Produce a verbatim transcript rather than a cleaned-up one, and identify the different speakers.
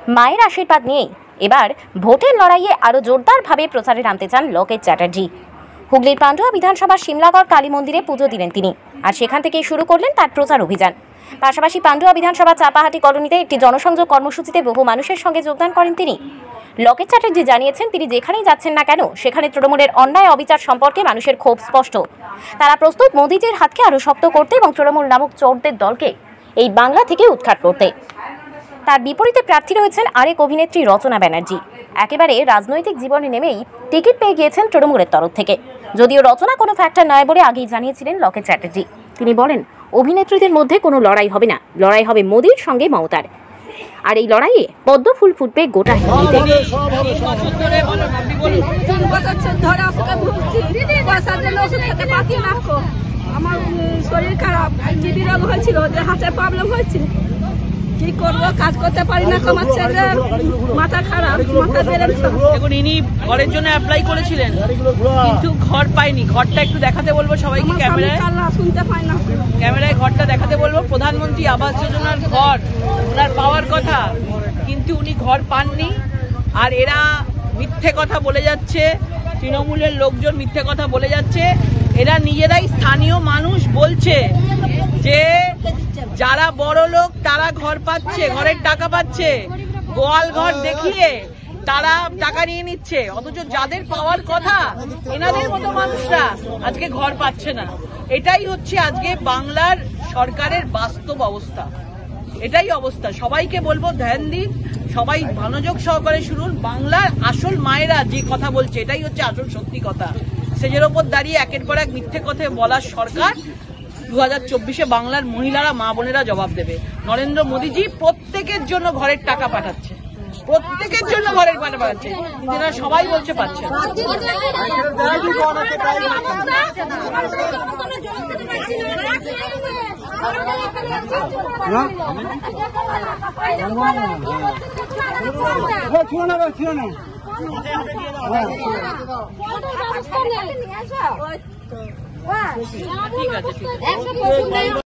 Speaker 1: মায়ের আশীর্বাদ নিয়ে এবার ভোটের লড়াইয়ে আরও জোরদারভাবে প্রচারে নামতে চান লোকেশ চ্যাটার্জি। হুগলির পান্ডুয়া বিধানসভার শিমলাগড় কালী মন্দিরে পুজো দিলেন তিনি, আর সেখান থেকেই শুরু করলেন তার প্রচার অভিযান। পাশাপাশি পান্ডুয়া বিধানসভা চাপাহাটি কলোনিতে একটি জনসংযোগ কর্মসূচিতে বহু মানুষের সঙ্গে যোগদান করেন তিনি। লোকেশ চ্যাটার্জি জানিয়েছেন, তিনি যেখানেই যাচ্ছেন না কেন সেখানে তৃণমূলের অন্যায় অবিচার সম্পর্কে মানুষের ক্ষোভ স্পষ্ট। তারা প্রস্তুত মোদিজির হাতকে আরও শক্ত করতে এবং তৃণমূল নামক চোরদের দলকে এই বাংলা থেকে উৎখাত করতে। তার বিপরীতে প্রার্থী রয়েছেন আরেক অভিনেত্রী রচনা ব্যানার্জি। একেবারে রাজনৈতিক জীবনে নেমেই টিকিট পেয়ে গিয়েছেন তৃণমূলের তরফ থেকে। যদিও রচনা কোনো ফ্যাক্টর নয় বলে আগেই জানিয়েছিলেন লোকেশ চ্যাটার্জি। তিনি বলেন, অভিনেত্রীদের মধ্যে কোনো লড়াই হবে না, লড়াই হবে মোদির সঙ্গে মমতার। আর এই লড়াইয়ে পদ্ম ফুল ফুটবে গোটা হিন্দিতে।
Speaker 2: আমার শরীর খারাপ, জিবি রোগ হয়েছিল, যে হার্টের প্রবলেম হয়েছে, কি করবো, কাজ করতে পারি না, আমার ছেলে মাথা খারাপ, মাথা বেড়ে।
Speaker 3: দেখুন, ইনি ঘরের জন্য অ্যাপ্লাই করেছিলেন কিন্তু ঘর পাইনি। ঘরটা একটু দেখাতে বলবো সবাইকে, ক্যামেরায়
Speaker 2: শুনতে পাই না,
Speaker 3: ক্যামেরায় ঘরটা দেখাতে বলবো। প্রধানমন্ত্রী আবাস যোজনার ঘর ওনার পাওয়ার কথা, কিন্তু উনি ঘর পাননি। আর এরা মিথ্যে কথা বলে যাচ্ছে, তৃণমূলের লোকজন মিথ্যে কথা বলে যাচ্ছে। এরা নিজেরাই স্থানীয় মানুষ বলছে যে যারা বড় লোক তারা ঘর পাচ্ছে, ঘরের টাকা পাচ্ছে, গোয়াল ঘর দেখিয়ে তারা টাকা নিয়ে নিচ্ছে, অথচ যাদের পাওয়ার কথা এনাদের মতো মানুষরা আজকে ঘর পাচ্ছে না। এটাই হচ্ছে আজকে বাংলার সরকারের বাস্তব অবস্থা, এটাই অবস্থা। সবাইকে বলবো ধ্যান দিন, সবাই মনোযোগ সহকারে শুনুন। বাংলার আসল মায়েরা যে কথা বলছে এটাই হচ্ছে আসল সত্যি কথা। সেজের ওপর দাঁড়িয়ে একের পর এক মিথ্যে কথা বলার সরকার দু হাজার চব্বিশে বাংলার মহিলারা, মা বোনেরা জবাব দেবে। নরেন্দ্র মোদীজি প্রত্যেকের জন্য ঘরের টাকা পাঠাচ্ছে, প্রত্যেকের জন্য ঘরের টাকা পাঠাচ্ছে, কিন্তু এরা সবাই বলছে পাচ্ছে না। ঠিক আছে, ঠিক আছে।